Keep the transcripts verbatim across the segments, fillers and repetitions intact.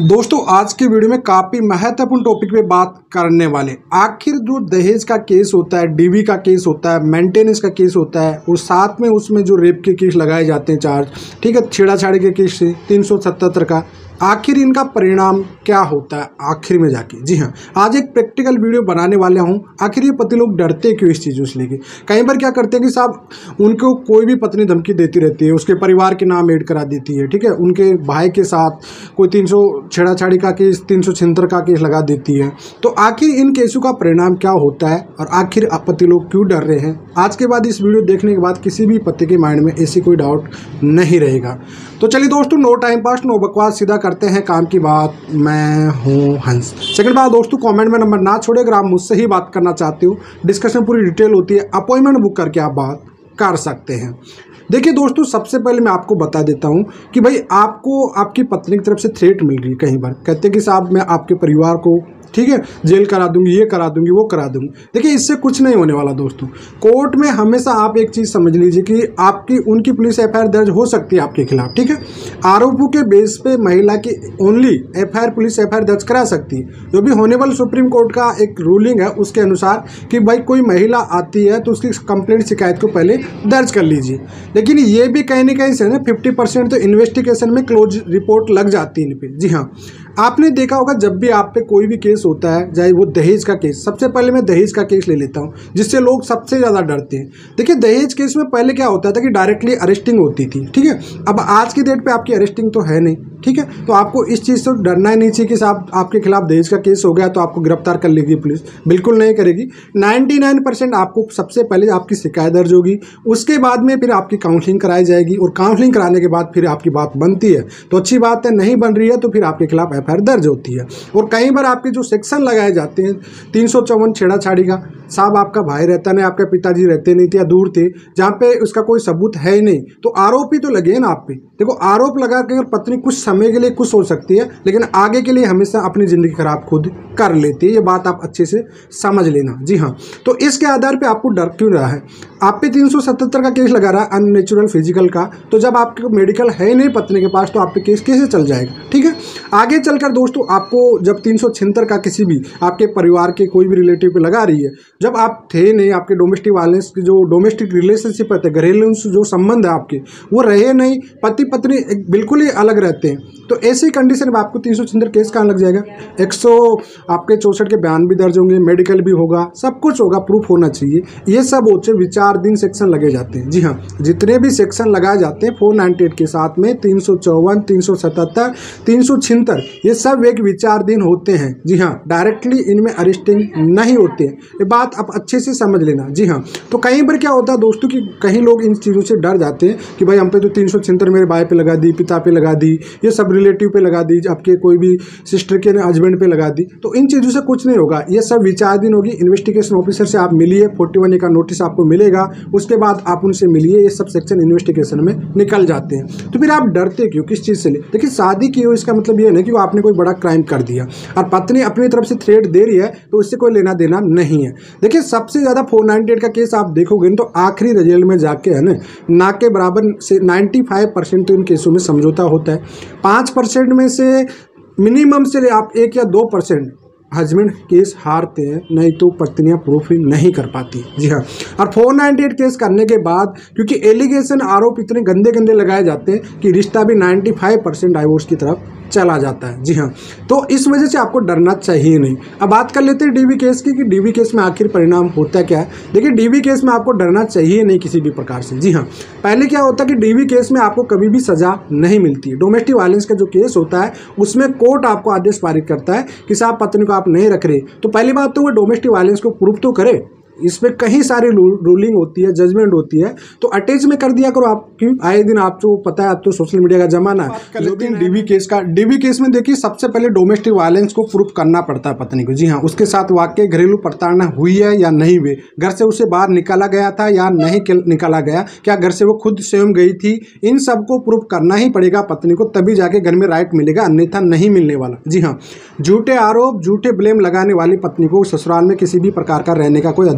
दोस्तों आज की वीडियो में काफ़ी महत्वपूर्ण टॉपिक पे बात करने वाले। आखिर जो दहेज का केस होता है, डीवी का केस होता है, मेंटेनेंस का केस होता है और साथ में उसमें जो रेप के केस लगाए जाते हैं चार्ज, ठीक है, छेड़ाछाड़ी के केस से तीन सौ सतहत्तर का, आखिर इनका परिणाम क्या होता है आखिर में जाके। जी हाँ, आज एक प्रैक्टिकल वीडियो बनाने वाला हूँ। आखिर ये पति लोग डरते क्यों इस चीज़ों से लेके। कई बार क्या करते हैं कि साहब उनको कोई भी पत्नी धमकी देती रहती है, उसके परिवार के नाम ऐड करा देती है, ठीक है, उनके भाई के साथ कोई तीन सौ छेड़ाछाड़ी का केस, तीन सौ छिहत्तर का केस लगा देती है। तो आखिर इन केसों का परिणाम क्या होता है और आखिर पति लोग क्यों डर रहे हैं, आज के बाद इस वीडियो देखने के बाद किसी भी पति के माइंड में ऐसी कोई डाउट नहीं रहेगा। तो चलिए दोस्तों, नो टाइम पास, नो बकवास, सीधा करते हैं काम की बात। मैं हूं हंस। सेकंड बात दोस्तों, कमेंट में नंबर ना छोड़े। अगर आप मुझसे ही बात करना चाहते हो, डिस्कशन पूरी डिटेल होती है, अपॉइंटमेंट बुक करके आप बात कर सकते हैं। देखिए दोस्तों, सबसे पहले मैं आपको बता देता हूं कि भाई आपको आपकी पत्नी की तरफ से थ्रेट मिल रही है। कई बार कहते हैं कि साहब मैं आपके परिवार को, ठीक है, जेल करा दूंगी, ये करा दूंगी, वो करा दूंगी। देखिए इससे कुछ नहीं होने वाला दोस्तों। कोर्ट में हमेशा आप एक चीज़ समझ लीजिए कि आपकी उनकी पुलिस एफआईआर दर्ज हो सकती है आपके खिलाफ, ठीक है। आरोपों के बेस पे महिला की ओनली एफआईआर, पुलिस एफआईआर दर्ज करा सकती है। जो भी होनेबल सुप्रीम कोर्ट का एक रूलिंग है उसके अनुसार कि भाई कोई महिला आती है तो उसकी कंप्लेंट, शिकायत को पहले दर्ज कर लीजिए। लेकिन ये भी कहीं ना कहीं से ना फिफ्टी परसेंट तो इन्वेस्टिगेशन में क्लोज रिपोर्ट लग जाती है इन पे। जी हाँ, आपने देखा होगा जब भी आप पे कोई भी केस होता है, चाहे वो दहेज का केस, सबसे पहले मैं दहेज का केस ले लेता हूँ जिससे लोग सबसे ज़्यादा डरते हैं। देखिए दहेज केस में पहले क्या होता था कि डायरेक्टली अरेस्टिंग होती थी, ठीक है। अब आज की डेट पे आपकी अरेस्टिंग तो है नहीं, ठीक है, तो आपको इस चीज़ से डरना ही नहीं चाहिए कि साहब आपके खिलाफ दहेज का केस हो गया तो आपको गिरफ्तार कर लेगी पुलिस। बिल्कुल नहीं करेगी। नाइन्टी नाइन परसेंट आपको सबसे पहले आपकी शिकायत दर्ज होगी, उसके बाद में फिर आपकी काउंसलिंग कराई जाएगी और काउंसलिंग कराने के बाद फिर आपकी बात बनती है तो अच्छी बात है, नहीं बन रही है तो फिर आपके खिलाफ एफआईआर दर्ज होती है। और कई बार आपके जो सेक्शन लगाए जाते हैं तीन सौ चौवन छेड़ाछाड़ी का, साहब आपका भाई रहता नहीं, आपके पिताजी रहते नहीं थे या दूर थे, जहाँ पे उसका कोई सबूत है ही नहीं, तो आरोप ही तो लगे ना आप पे। देखो आरोप लगा के अगर पत्नी कुछ समय के लिए खुश हो सकती है, लेकिन आगे के लिए हमेशा अपनी ज़िंदगी खराब खुद कर लेती है। ये बात आप अच्छे से समझ लेना। जी हाँ, तो इसके आधार पे आपको डर क्यों रहा है। आप पे तीन सौ सतहत्तर का केस लगा रहा है अननेचुरल फिजिकल का, तो जब आपके मेडिकल है ही नहीं पत्नी के पास तो आप पे केस कैसे चल जाएगा, ठीक है। आगे चलकर दोस्तों आपको जब तीन सौ छिहत्तर का किसी भी आपके परिवार के कोई भी रिलेटिव पे लगा रही है, जब आप थे नहीं, आपके डोमेस्टिक वायलेंस की जो डोमेस्टिक रिलेशनशिप रहते हैं, घरेलू जो संबंध है आपके वो रहे नहीं, पति पत्नी बिल्कुल ही अलग रहते हैं, तो ऐसी कंडीशन में आपको तीन सौ छिहत्तर केस कहाँ लग जाएगा। एक सौ आपके चौसठ के बयान भी दर्ज होंगे, मेडिकल भी होगा, सब कुछ होगा, प्रूफ होना चाहिए। ये सब होते विचार दिन सेक्शन लगे जाते हैं। जी हाँ, जितने भी सेक्शन लगाए जाते हैं फोर नाइन्टी एट के साथ में तीन सौ चौवन, तीन सौ सतहत्तर, तीन सौ छिहत्तर, ये सब एक विचार दिन होते हैं। जी हाँ, डायरेक्टली इनमें अरेस्टिंग नहीं होते हैं, ये बात आप अच्छे से समझ लेना। जी हाँ, तो कई बार क्या होता है दोस्तों कि कहीं लोग इन चीज़ों से डर जाते हैं कि भाई हम पे तो तीन सौ छिहत्तर मेरे भाई पे लगा दी, पिता पे लगा दी, ये सब रिलेटिव पे लगा दी, आपके कोई भी सिस्टर के हस्बैंड पे लगा दी, तो इन चीज़ों से कुछ नहीं होगा। ये सब विचाराधीन होगी। इन्वेस्टिगेशन ऑफिसर से आप मिलिए, फोर्टी वन ए का नोटिस आपको मिलेगा, उसके बाद आप उनसे मिलिए, ये सब सेक्शन इन्वेस्टिगेशन में निकल जाते हैं। तो फिर आप डरते क्यों, किस चीज़ से ले। देखिए शादी की हो इसका मतलब ये नहीं कि आपने कोई बड़ा क्राइम कर दिया और पत्नी अपनी तरफ से थ्रेट दे रही है तो इससे कोई लेना देना नहीं है। देखिए सबसे ज़्यादा फोर नाइन्टी एट का केस आप देखोगे तो आखिरी रिजल्ट में जाके है ना, ना के बराबर से नाइन्टी फाइव परसेंट तो इन केसों में समझौता होता है। पाँच परसेंट में से मिनिमम से आप एक या दो परसेंट हस्बैंड केस हारते हैं, नहीं तो पत्नियां प्रूफ ही नहीं कर पाती। जी हाँ, और फोर नाइन्टी एट केस करने के बाद क्योंकि एलिगेशन, आरोप इतने गंदे गंदे लगाए जाते हैं कि रिश्ता भी नाइन्टी फाइव परसेंट डाइवोर्स की तरफ चला जाता है। जी हाँ, तो इस वजह से आपको डरना चाहिए नहीं। अब बात कर लेते हैं डीवी केस की कि डीवी केस में आखिर परिणाम होता क्या है। देखिए डीवी केस में आपको डरना चाहिए नहीं किसी भी प्रकार से। जी हाँ, पहले क्या होता है कि डीवी केस में आपको कभी भी सजा नहीं मिलती है। डोमेस्टिक वायलेंस का जो केस होता है उसमें कोर्ट आपको आदेश पारित करता है कि साहब पत्नी को आप नहीं रख रहे, तो पहली बात तो वो डोमेस्टिक वायलेंस को प्रूफ तो करे। इसमें कहीं सारी रूलिंग होती है, जजमेंट होती है, तो अटैच में कर दिया करो। आप क्यों आए दिन आपको पता है, अब तो सोशल मीडिया का जमाना है। जो भी डीवी केस का, डीवी केस में देखिए सबसे पहले डोमेस्टिक वायलेंस को प्रूफ करना पड़ता है पत्नी को। जी हाँ, उसके साथ वाकई घरेलू प्रताड़ना हुई है या नहीं हुई, घर से उसे बाहर निकाला गया था या नहीं निकाला गया, क्या घर से वो खुद स्वयं गई थी, इन सबको प्रूफ करना ही पड़ेगा पत्नी को, तभी जाके घर में राइट मिलेगा, अन्यथा नहीं मिलने वाला। जी हाँ, झूठे आरोप, झूठे ब्लेम लगाने वाली पत्नी को ससुराल में किसी भी प्रकार का रहने का कोई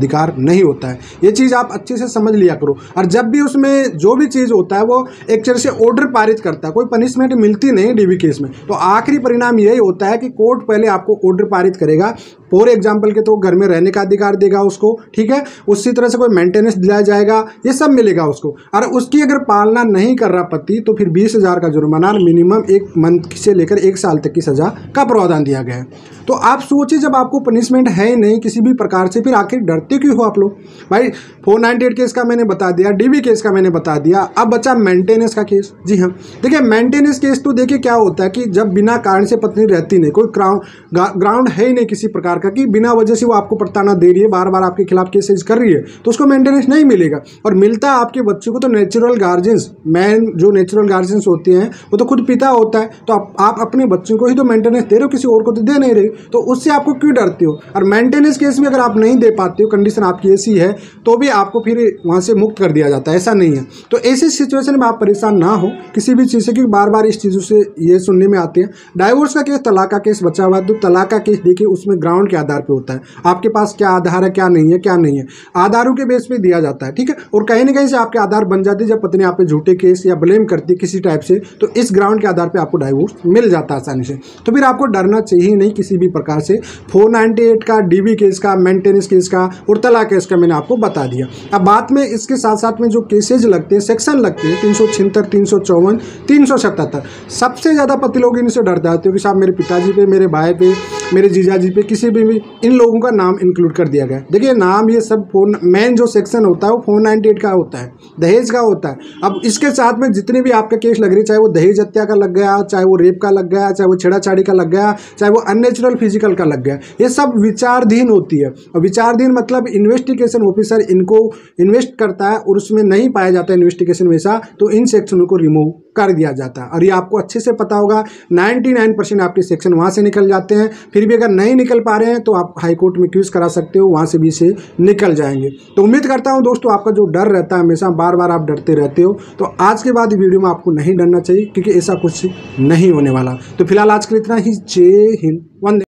अधिकार नहीं होता है। ये चीज़ आप अच्छे से समझ लिया करो। और जब भी उसमें जो भी चीज़ होता है वो एक तरह से ऑर्डर पारित करता है, कोई पनिशमेंट मिलती नहीं डीवी केस में, तो आखिरी परिणाम यही होता है कि कोर्ट पहले आपको ऑर्डर पारित करेगा। फॉर एग्जाम्पल के तो घर में रहने का अधिकार देगा उसको, ठीक है, उसी तरह से कोई मेंटेनेंस दिया जाएगा, ये सब मिलेगा उसको। और उसकी अगर पालना नहीं कर रहा पति तो फिर बीस हज़ार का जुर्माना, मिनिमम एक मंथ से लेकर एक साल तक की सजा का प्रावधान दिया गया है। तो आप सोचिए, जब आपको पनिशमेंट है ही नहीं किसी भी प्रकार से, फिर आखिर डरते क्यों हो आप लोग भाई। फोर नाइन्टी एट केस का मैंने बता दिया, डीवी केस का मैंने बता दिया, अब बचा मेंटेनेंस का केस। जी हाँ, देखिए मेंटेनेंस केस तो देखिए क्या होता है कि जब बिना कारण से पत्नी रहती नहीं, कोई ग्राउंड है ही नहीं किसी प्रकार का कि बिना वजह से वो आपको प्रताड़ना दे रही है, बार बार आपके खिलाफ केसेस कर रही है, तो उसको मेंटेनेंस नहीं मिलेगा। और मिलता है आपके बच्चों को तो नेचुरल गार्जियंस, मैन जो नेचुरल गार्जियंस होते हैं वो तो खुद पिता होता है, तो आप, आप अपने बच्चों को ही तो मेंटेनेंस दे रहे हो, किसी और को तो दे नहीं रहे, तो उससे आपको क्यों डरते हो। और मेंटेनेंस केस में अगर आप नहीं दे पाते हो, कंडीशन आपकी ऐसी है, तो भी आपको फिर वहाँ से मुक्त कर दिया जाता है, ऐसा नहीं है। तो ऐसी सिचुएशन में आप परेशान ना हो किसी भी चीज़ से, क्योंकि बार बार इस चीज़ों से ये सुनने में आते हैं। डाइवोर्स का केस, तलाक का केस बचा हुआ है, तो तलाक का केस देखिए उसमें ग्राउंड के आधार पर होता है, आपके पास क्या आधार है, क्या नहीं है, क्या नहीं है, आधारों के बेस पे दिया जाता है, ठीक है। और कहीं ना कहीं से आपके आधार बन जाते हैं जब पत्नी आप पे झूठे केस या ब्लेम करती है किसी टाइप से, तो इस ग्राउंड के आधार पे आपको डाइवोर्स मिल जाता है आसानी से। तो फिर आपको डरना चाहिए नहीं किसी भी प्रकार से। फोर नाइन्टी एट का, डीवी केस का, मेंटेनेंस केस का और तलाक केस का मैंने आपको बता दिया। अब बात में इसके साथ साथ में जो केसेज लगते हैं, सेक्शन लगते हैं, तीन सौ छिहत्तर, तीन सौ चौवन, तीन सौ सतहत्तर, सबसे ज़्यादा पति लोग इनसे डर जाते हो कि साहब मेरे पिताजी पे, मेरे भाई पे, मेरे जीजा जी पे, किसी भी, भी इन लोगों का नाम इंक्लूड कर दिया गया है। देखिए नाम ये सब फोर मेन जो सेक्शन होता है वो फोर नाइन्टी एट का होता है, दहेज का होता है। अब इसके साथ में जितने भी आपका केस लग रही है, चाहे वो दहेज हत्या का लग गया, चाहे वो रेप का लग गया, चाहे वो छेड़ाछाड़ी का लग गया, चाहे वो अननेचुरल फिजिकल का लग गया, ये सब विचाराधीन होती है। और विचाराधीन मतलब इन्वेस्टिगेशन ऑफिसर इनको इन्वेस्ट करता है और उसमें नहीं पाया जाता इन्वेस्टिगेशन में ऐसा, तो इन सेक्शनों को रिमूव कर दिया जाता है। और ये आपको अच्छे से पता होगा, निन्यानवे परसेंट आपके सेक्शन वहाँ से निकल जाते हैं। फिर भी अगर नहीं निकल पा रहे हैं तो आप हाई कोर्ट में क्यूज करा सकते हो, वहाँ से भी से निकल जाएंगे। तो उम्मीद करता हूँ दोस्तों आपका जो डर रहता है, हमेशा बार बार आप डरते रहते हो, तो आज के बाद वीडियो में आपको नहीं डरना चाहिए, क्योंकि ऐसा कुछ नहीं होने वाला। तो फिलहाल आज के लिए इतना ही। जय हिंद, वंदे।